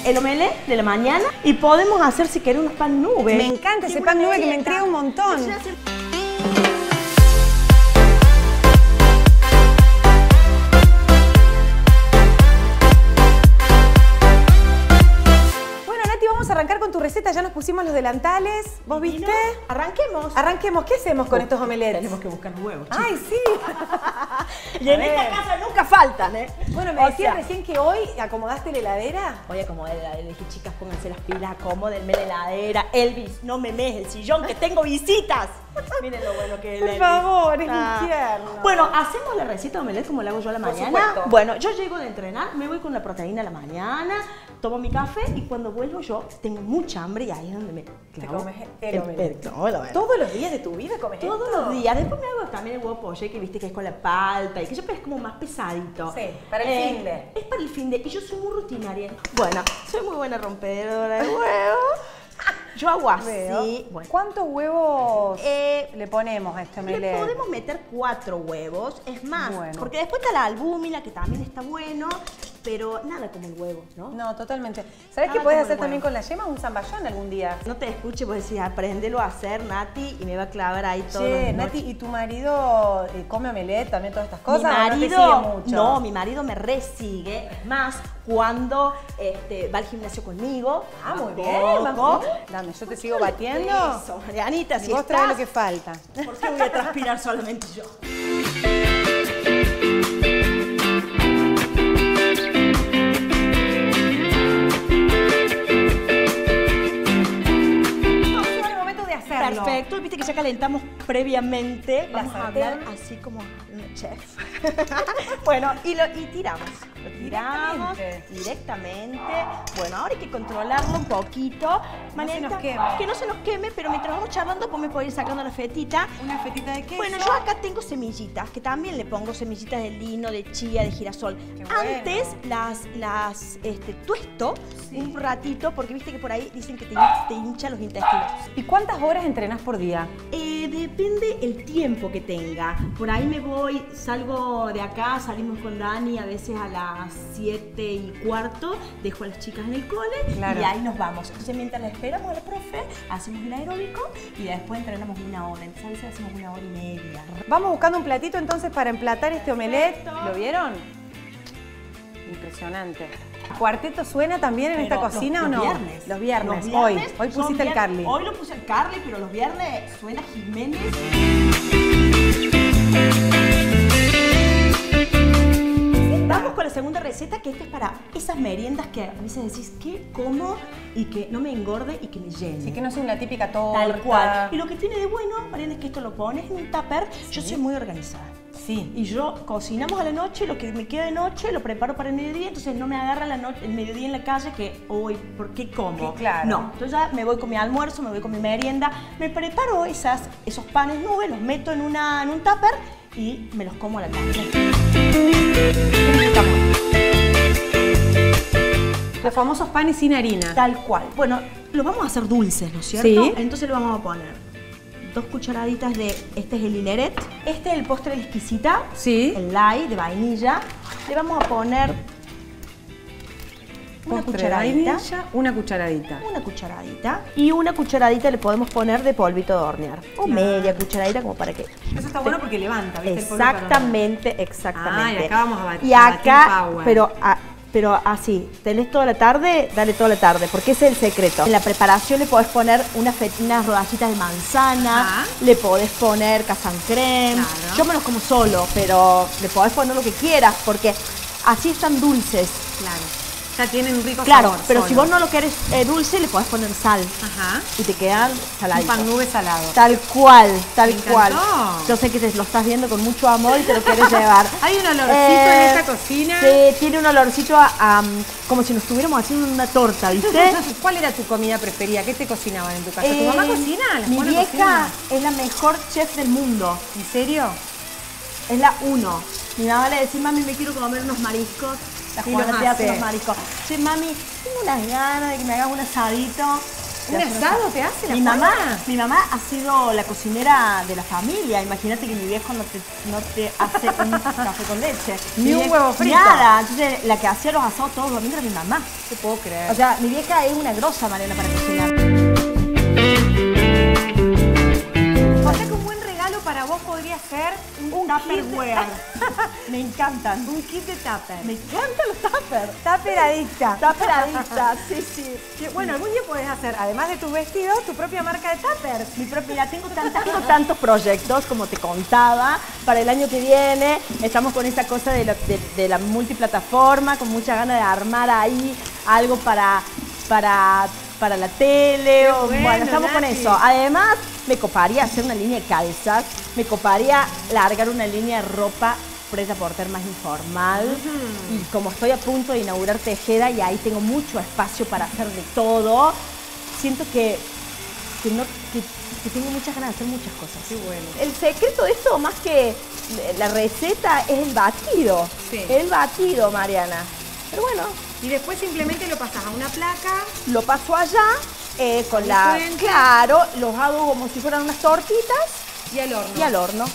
el omelette de la mañana y podemos hacer, si querés, unos pan nube. Me encanta ese pan nube que me entrega un montón. Vamos a arrancar con tu receta, ya nos pusimos los delantales, ¿vos viste? Arranquemos. Arranquemos, ¿qué hacemos con estos omelettes? Tenemos que buscar huevos, chicos. ¡Ay, sí! Y en esta casa nunca faltan, ¿eh? Bueno, me decías recién que hoy acomodaste la heladera. Hoy acomodé la heladera, dije, chicas, pónganse las pilas, acomódenme la heladera. Elvis, no me mees el sillón, que tengo visitas. Miren lo bueno que es el Elvis. Por favor, es un tierno. Bueno, ¿hacemos la receta de omelette como la hago yo a la mañana? Supuesto. Bueno, yo llego de entrenar, me voy con la proteína a la mañana, tomo mi café y cuando vuelvo yo tengo mucha hambre y ahí es donde me clavo. Te comes el omelette. ¿Todos los días de tu vida comes esto? Todos los días. Después me hago también el huevo poché, que viste que es con la palta y que yo, pero es como más pesadito. Sí, para el finde. Es para el finde y yo soy muy rutinaria. Bueno, soy muy buena rompedora de huevos. Yo hago así. Bueno. ¿Cuántos huevos le ponemos a este omelette? Le podemos meter 4 huevos, es más, porque después está la albúmina, que también está bueno, pero nada como el huevo, ¿no? No, totalmente. ¿Sabés qué puedes hacer también con la yema? Un zamballón algún día. No te escuche, vos decís, apréndelo a hacer, Nati, y me va a clavar ahí todo. Che, Nati, ¿y tu marido come omelette, también todas estas cosas? Mi marido, ¿no te sigue mucho? No, mi marido me resigue, es más, cuando va al gimnasio conmigo. Ah, muy bien, vamos. Dame, yo te sigo batiendo. Eso, Marianita, si vos traes lo que falta. ¿Por qué voy a transpirar solamente yo? Perfecto, viste que ya calentamos previamente. Vamos a hablar así como chef. Bueno, y tiramos. Lo tiramos directamente. Bueno, ahora hay que controlarlo un poquito. Maneta, que no se nos queme, pero mientras vamos charlando, pues me puedo ir sacando la fetita. ¿Una fetita de queso? Bueno, yo acá tengo semillitas, que también le pongo semillitas de lino, de chía, de girasol. Antes las tuesto un ratito, porque viste que por ahí dicen que te hincha los intestinos. ¿Y cuántas horas entrenás por día? Depende el tiempo que tenga. Por ahí me voy, salgo de acá, salimos con Dani a veces a las 7:15, dejo a las chicas en el cole y ahí nos vamos. Entonces mientras la esperamos a la profe, hacemos el aeróbico y después entrenamos 1 hora. Entonces a veces hacemos 1 hora y media. Vamos buscando un platito entonces para emplatar este omelette. ¿Lo vieron? Impresionante. ¿Cuarteto suena también en esta cocina o no? Los viernes. Hoy pusiste el Carly. Hoy lo puse el Carly, pero los viernes suena Jiménez. Vamos con la segunda receta, que esta es para esas meriendas que a veces decís, ¿qué como? Y que no me engorde y que me llene. Sí, que no sea una típica torta. Tal cual. Y lo que tiene de bueno, Mariana, es que esto lo pones en un tupper. Yo soy muy organizada. Sí. Y yo cocinamos a la noche, lo que me queda de noche lo preparo para el mediodía, entonces no me agarra el mediodía en la calle que, uy, ¿por qué como? Claro. No, entonces ya me voy con mi almuerzo, me voy con mi merienda, me preparo esos panes nubes, los meto en un tupper y me los como a la tarde. Los famosos panes sin harina. Tal cual. Bueno, los vamos a hacer dulces, ¿no es cierto? Sí. Entonces le vamos a poner 2 cucharaditas de, este es el Lineret, este es el postre de la exquisita, el light de vainilla. Le vamos a poner una cucharadita. Una cucharadita. Una cucharadita. Y una cucharadita le podemos poner de polvito de hornear. O media cucharadita como para que... Eso está bueno porque levanta, ¿viste? Exactamente, exactamente. Ah, y acá vamos a batir. Y acá, pero así, tenés toda la tarde, dale toda la tarde, porque ese es el secreto. En la preparación le podés poner unas rodajitas de manzana, le podés poner casan creme. Claro. Yo me los como solo, pero le podés poner lo que quieras, porque así están dulces. Claro. Ya tienen un rico sabor. Claro, pero si vos no lo querés dulce, le podés poner sal. Ajá. Y te quedan saladitos. Un pan nube salado. Tal cual, tal cual. Encantó. Yo sé que lo estás viendo con mucho amor y te lo querés llevar. Hay un olorcito en esta cocina. Sí, tiene un olorcito como si nos estuviéramos haciendo una torta, ¿viste? ¿Cuál era tu comida preferida? ¿Qué te cocinaban en tu casa? ¿Tu mamá cocina? Mi vieja es la mejor chef del mundo. ¿En serio? Es la 1. Mi mamá le decía, mami, me quiero comer unos mariscos. La Juana te hace los mariscos. Che, mami, tengo unas ganas de que me hagas un asadito. ¿Un asado te hace la Mi mamá ha sido la cocinera de la familia. Imagínate que mi viejo no te hace un café con leche. Ni un huevo frito. Nada. Entonces, la que hacía los asados todos los domingos era mi mamá. Te puedo creer. O sea, mi vieja es una grosa, Mariana, para cocinar. O sea que un buen regalo para vos podría ser un Tupperware. Me encantan. Un kit de tupper. Me encantan los tuppers. Tupper adicta. Tupper adicta, sí. Bueno, algún día podés hacer, además de tus vestidos, tu propia marca de tuppers. Mi propia, tengo tantos proyectos, como te contaba, para el año que viene. Estamos con esa cosa de la multiplataforma, con mucha ganas de armar ahí algo para la tele. Bueno, estamos con eso. Además, me coparía hacer una línea de calzas, me coparía largar una línea de ropa preta porter más informal. Y como estoy a punto de inaugurar Tejeda y ahí tengo mucho espacio para hacer de todo, siento que tengo muchas ganas de hacer muchas cosas. Qué bueno. El secreto de esto, más que la receta, es el batido. Sí. El batido, Mariana. Pero bueno. Y después simplemente lo pasas a una placa. Lo paso allá con la... Claro, los hago como si fueran unas tortitas. Y al horno. Y al horno.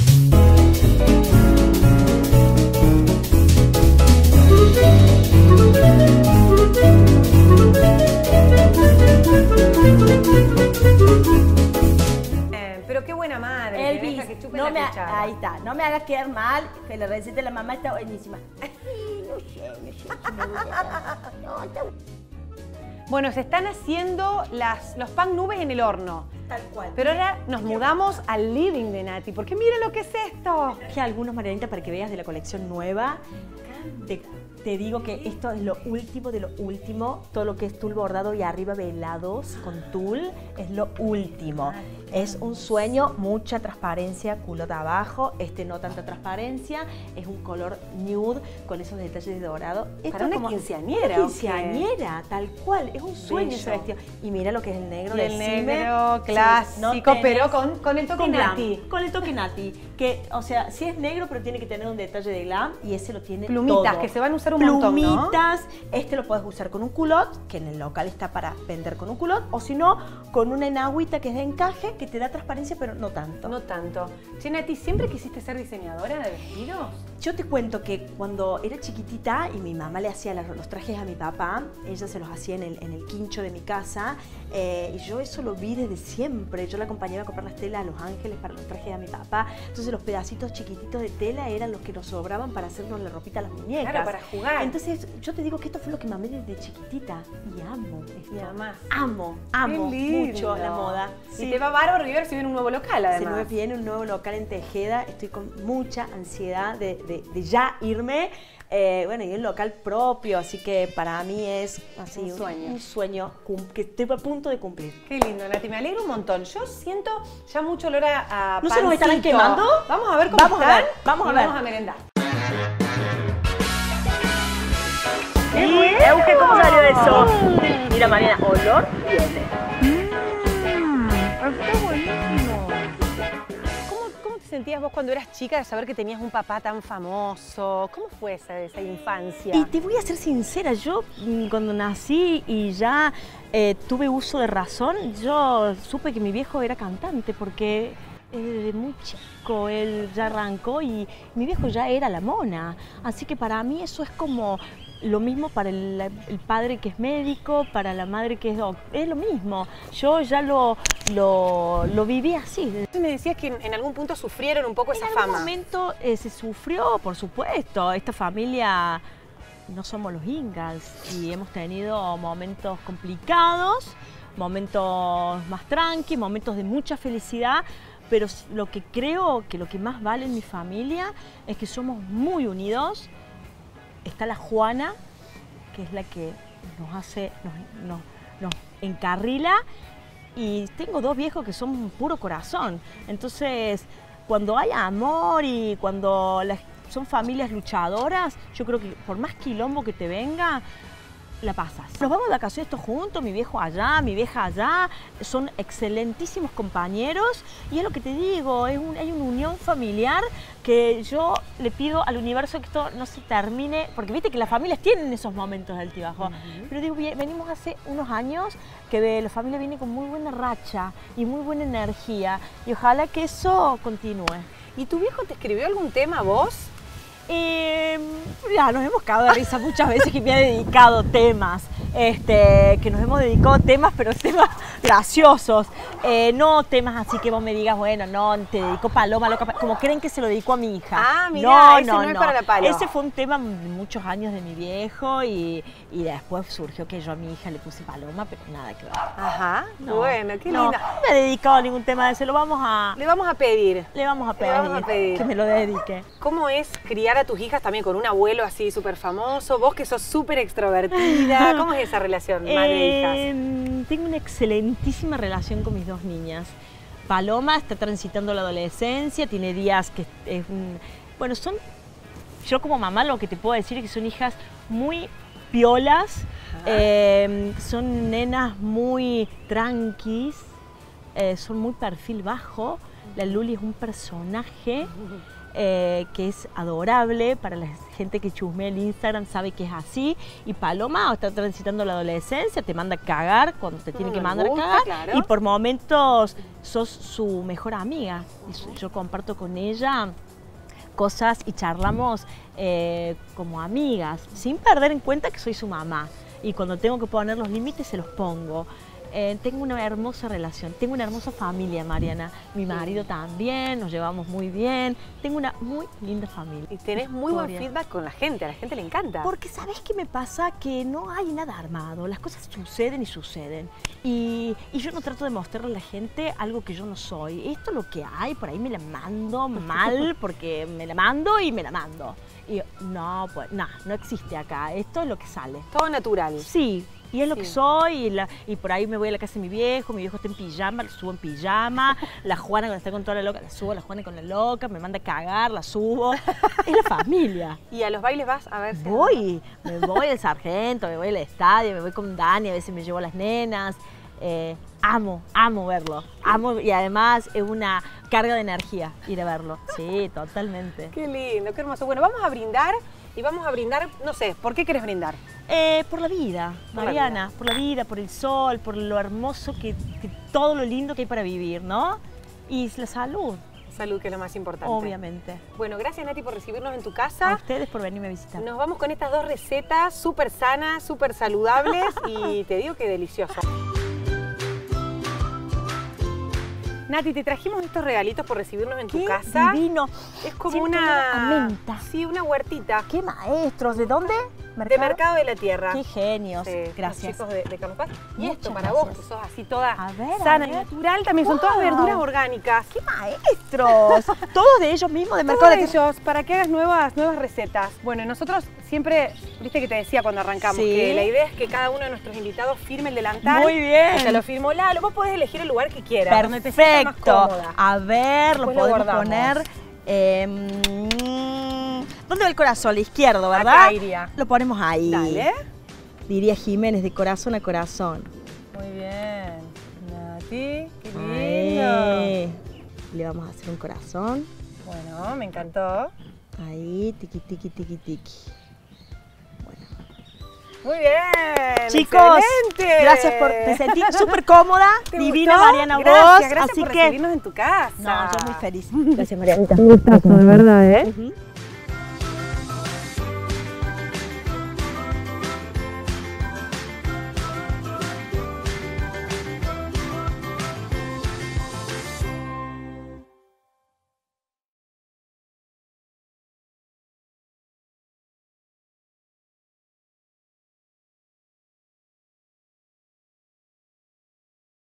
Pero qué buena madre. Elvis, ahí está, no me hagas quedar mal, que la receta de la mamá está buenísima. No sé. Bueno, se están haciendo los pan nubes en el horno. Tal cual. Pero ahora nos mudamos al living de Nati, porque miren lo que es esto. Que algunos, Marianita, para que veas de la colección nueva, te digo que esto es lo último de lo último. Todo lo que es tul bordado y arriba velados con tul es lo último. Es un sueño, mucha transparencia, culot abajo. Este no tanta transparencia. Es un color nude con esos detalles de dorado. Esto para una quinceañera. Una quinceañera, tal cual. Es un sueño ese vestido. Y mira lo que es el negro. El negro clásico, sí, no pero con el toque Nati. Con el toque Nati. Que, o sea, sí es negro, pero tiene que tener un detalle de glam y ese lo tiene plumitas, todo. Que se van a usar un montón, ¿no? Plumitas. Este lo puedes usar con un culot, que en el local está para vender con un culot, o si no, con una enagüita que es de encaje, que te da transparencia, pero no tanto. No tanto. Che, Nati, ¿siempre quisiste ser diseñadora de vestidos? Yo te cuento que cuando era chiquitita y mi mamá le hacía los trajes a mi papá, ella se los hacía en el quincho de mi casa, y yo eso lo vi desde siempre. Yo la acompañaba a comprar las telas a Los Ángeles para los trajes a mi papá. Entonces los pedacitos chiquititos de tela eran los que nos sobraban para hacernos la ropita a las muñecas. Claro, para jugar. Entonces yo te digo que esto fue lo que mamé desde chiquitita y amo esto. Y además. Amo mucho la moda. Sí. Y te va bárbaro River si viene un nuevo local, además. Se viene un nuevo local en Tejeda. Estoy con mucha ansiedad de ya irme. Bueno, y un local propio, así que para mí es así un sueño que estoy a punto de cumplir. Qué lindo, Nati, me alegro un montón. Yo siento ya mucho olor a ¿No se nos estarán quemando? Vamos a ver cómo están. Vamos a ver. Vamos a merendar. Euge, ¿cómo salió eso? Mira, Mariana, olor tiene. Está buenísimo. ¿Cómo te sentías vos cuando eras chica de saber que tenías un papá tan famoso? ¿Cómo fue esa infancia? Y te voy a ser sincera, yo cuando nací y ya tuve uso de razón, yo supe que mi viejo era cantante porque desde muy chico él ya arrancó y mi viejo ya era la mona. Así que para mí eso es como lo mismo para el padre que es médico, para la madre que es lo mismo. Yo ya lo viví así. Tú me decías que en algún punto sufrieron un poco esa fama. En algún momento se sufrió, por supuesto. Esta familia no somos los Ingalls y hemos tenido momentos complicados, momentos más tranquilos, momentos de mucha felicidad. Pero lo que creo que lo que más vale en mi familia es que somos muy unidos. Está la Juana, que es la que nos encarrila, y tengo dos viejos que son puro corazón. Entonces, cuando hay amor y cuando son familias luchadoras, yo creo que por más quilombo que te venga, la pasas. Nos vamos de vacaciones todos juntos, mi viejo allá, mi vieja allá, son excelentísimos compañeros y es lo que te digo, hay una unión familiar que yo le pido al universo que esto no se termine, porque viste que las familias tienen esos momentos de altibajo, pero digo, venimos hace unos años que la familia viene con muy buena racha y muy buena energía y ojalá que eso continúe. ¿Y tu viejo te escribió algún tema a vos? Ya nos hemos cagado de risa muchas veces que me ha dedicado temas, que nos hemos dedicado temas, pero temas graciosos, no temas así que vos me digas, bueno, no, te dedicó Paloma, loca, como creen que se lo dedicó a mi hija. Ah, mira, ese no es para la Palo. Ese fue un tema de muchos años de mi viejo y después surgió que yo a mi hija le puse Paloma, pero nada que ver. Ajá, no, bueno, qué no, linda. No me he dedicado a ningún tema de ese, le vamos a pedir que me lo dedique. ¿Cómo es criar a tus hijas también con un abuelo así súper famoso? Vos que sos súper extrovertida, ¿cómo es esa relación madre-hijas? Tengo una excelentísima relación con mis dos niñas. Paloma está transitando la adolescencia, tiene días que bueno, yo como mamá lo que te puedo decir es que son hijas muy piolas, son nenas muy tranquis, son muy perfil bajo. La Luli es un personaje que es adorable, para la gente que chusmea el Instagram sabe que es así, y Paloma está transitando la adolescencia, te manda a cagar cuando te tiene que mandar a cagar, claro. Y por momentos sos su mejor amiga, y yo comparto con ella cosas y charlamos como amigas, sin perder en cuenta que soy su mamá, y cuando tengo que poner los límites se los pongo. Tengo una hermosa relación, tengo una hermosa familia, Mariana. Mi marido también, nos llevamos muy bien. Tengo una muy linda familia. Y tenés muy buen feedback con la gente, a la gente le encanta. Porque ¿sabés qué me pasa? Que no hay nada armado, las cosas suceden y suceden. Y yo no trato de mostrarle a la gente algo que yo no soy. Esto es lo que hay, por ahí me la mando mal, porque me la mando y me la mando. Y no, pues no existe acá, esto es lo que sale. Todo natural. Sí. Y es lo que soy, y por ahí me voy a la casa de mi viejo está en pijama, lo subo en pijama, la Juana cuando está con toda la loca, la subo a la Juana con la loca, me manda a cagar, la subo, es la familia. ¿Y a los bailes vas a ver si me voy al Sargento, me voy al estadio, me voy con Dani, a veces me llevo a las nenas, amo verlo, y además es una carga de energía ir a verlo, sí, totalmente. Qué lindo, qué hermoso. Bueno, vamos a brindar. Y vamos a brindar, no sé, ¿por qué querés brindar? Por la vida, Mariana, por la vida, por el sol, por lo hermoso que todo lo lindo que hay para vivir, ¿no? Y la salud. Salud, que es lo más importante. Obviamente. Bueno, gracias Nati por recibirnos en tu casa. A ustedes por venirme a visitar. Nos vamos con estas dos recetas súper sanas, súper saludables y te digo que delicioso. Nati, te trajimos estos regalitos por recibirnos en tu casa. Divino. Es como una menta. Sí, una huertita. ¡Qué maestros! ¿De dónde? De Mercado de la Tierra. ¡Qué genios! Sí, gracias. Los chicos de Carlos Paz. Y Muchas esto para gracias. vos, que sos así toda sana y natural. También son todas verduras orgánicas. ¡Qué maestros! Todos de ellos mismos, de Mercado de la Tierra. Para que hagas nuevas recetas. Bueno, nosotros siempre, viste que te decía cuando arrancamos, que la idea es que cada uno de nuestros invitados firme el delantal. Muy bien. Te lo firmó Lalo. Vos podés elegir el lugar que quieras. Perfecto. A ver, lo podemos poner. ¿Dónde va el corazón? A la izquierda, ¿verdad? Acá iría. Lo ponemos ahí. Dale. Diría Jiménez, de corazón a corazón. Muy bien. Nati, qué lindo. Ahí. Le vamos a hacer un corazón. Bueno, me encantó. Ahí, tiqui, tiqui, tiqui, tiqui. Bueno. Muy bien. Chicos, excelente. Gracias me sentí súper cómoda, divina gustó? Mariana, gracias así por que recibirnos en tu casa. No, yo muy feliz. Gracias, Marianita. Un gustazo, de verdad, ¿eh?